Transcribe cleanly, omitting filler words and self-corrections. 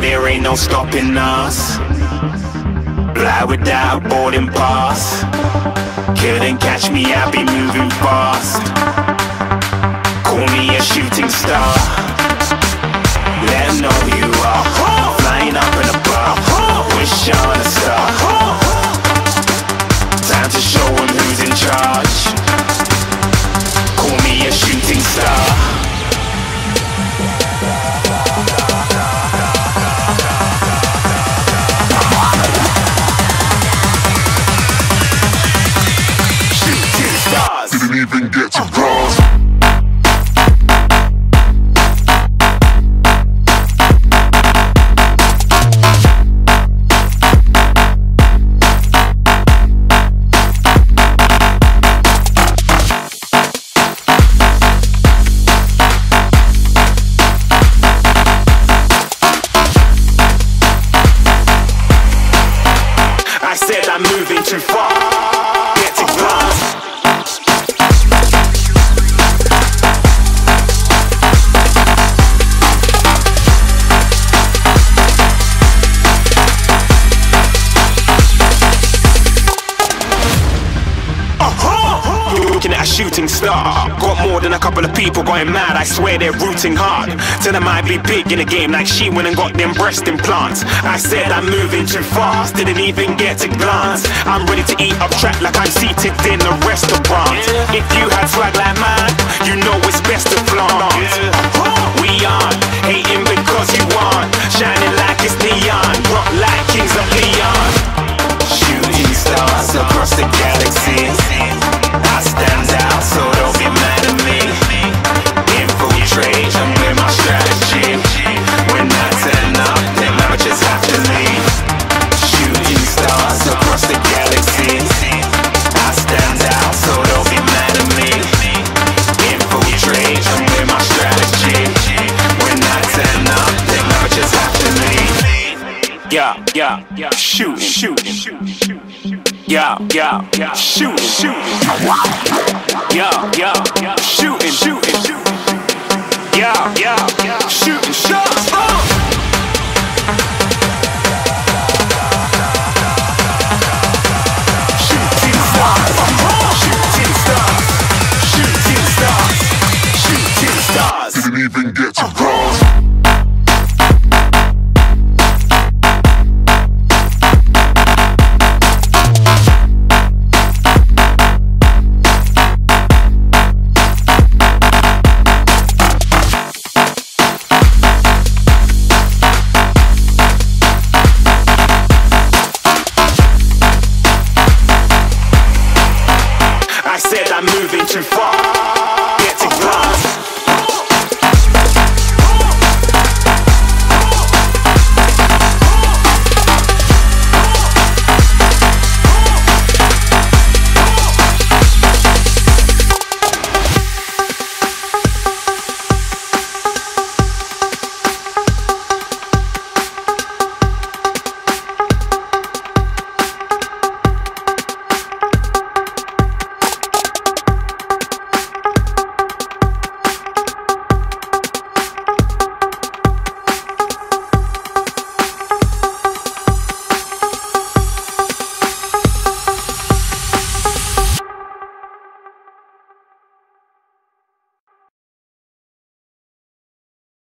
there ain't no stopping us. Fly without boarding pass. Couldn't catch me, I'll be moving fast. Call me a shooting star. Let 'em know who you are. Flying up in a bar. Wish on a star. Time to show 'em who's in charge. Call me a shooting star. Didn't even get to cross. I said I'm moving too far. Get to glass. Looking at a shooting star. Got more than a couple of people going mad, I swear they're rooting hard. Tell them I'd be big in the game like she went and got them breast implants. I said I'm moving too fast, didn't even get a glance. I'm ready to eat up track like I'm seated in a restaurant. If you had swag like mine, you know it's best to flaunt. We aren't hating because you aren't shining like it's neon, rock like kings of Leon. Shooting stars across the galaxy. I stand out, so don't be mad at me. Infiltrate, I'm with my strategy. When I turn up, then amateurs have to leave. Shooting stars across the galaxy. I stand out, so don't be mad at me. Infiltrate, I'm with my strategy. When I turn up, then amateurs have to leave. Yeah, shooting. Yeah, shooting. Yeah, shooting. Yeah, shooting shots. Shooting stars. Didn't even get to cross.